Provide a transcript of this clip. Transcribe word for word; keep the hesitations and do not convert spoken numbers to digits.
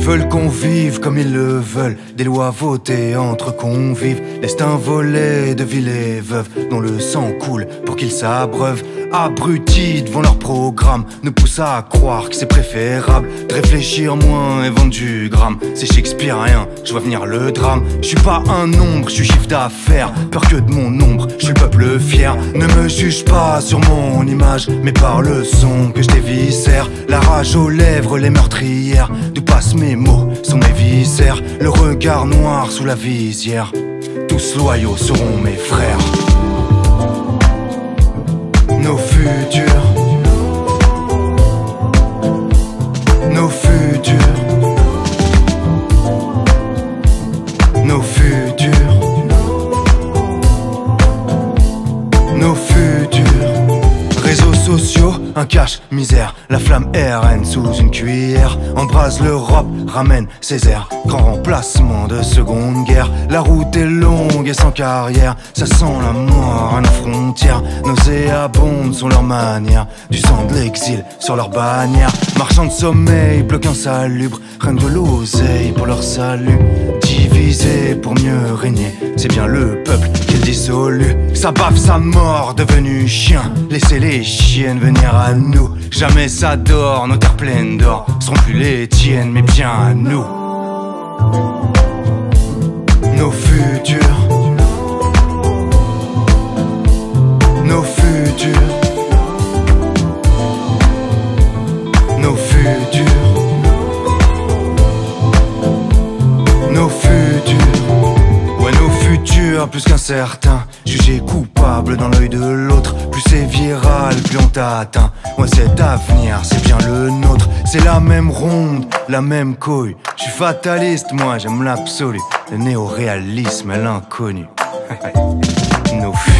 veulent qu'on vive comme ils le veulent, des lois votées entre convives, destin volé de villes et veuves, dont le sang coule pour qu'ils s'abreuvent. Abrutis devant leur programme, nous poussent à croire que c'est préférable de réfléchir moins et vendre du gramme. C'est shakespearien, je vois venir le drame. Je suis pas un nombre, je suis chiffre d'affaires. Peur que de mon ombre, je suis le peuple fier. Ne me juge pas sur mon image, mais par le son que je déviscère. La rage aux lèvres, les meurtrières, d'où passent mes mots, sont mes viscères. Le regard noir sous la visière, tous loyaux seront mes frères. Nos futurs, nos futurs, nos futurs, nos futurs. Réseaux sociaux, un cache misère, la flamme R N sous une cuillère. Embrase l'Europe, ramène Césaire, grand remplacement de seconde guerre. La route est longue et sans carrière, ça sent la mort à nos frontières. Nauséabondes sont leurs manières, du sang de l'exil sur leur bannière. Marchands de sommeil, bloquant insalubre, rien que de l'oseille pour leur salut. Divisé pour mieux régner, c'est bien le peuple qui est dissolu. Ça baffe sa mort, devenu chien, laissez les chiennes venir à nous. Jamais ça dort, nos terres pleines d'or seront plus les tiennes, mais bien à nous. Nos futurs, nos futurs, nos futurs, nos futurs. Ouais, nos futurs plus qu'incertains, jugés coupables dans l'œil de l'autre. Plus c'est viral, plus on t'atteint. Ouais, cet avenir, c'est bien le nôtre. C'est la même ronde, la même couille. Je suis fataliste, moi j'aime l'absolu, le néo-réalisme et l'inconnu. Nos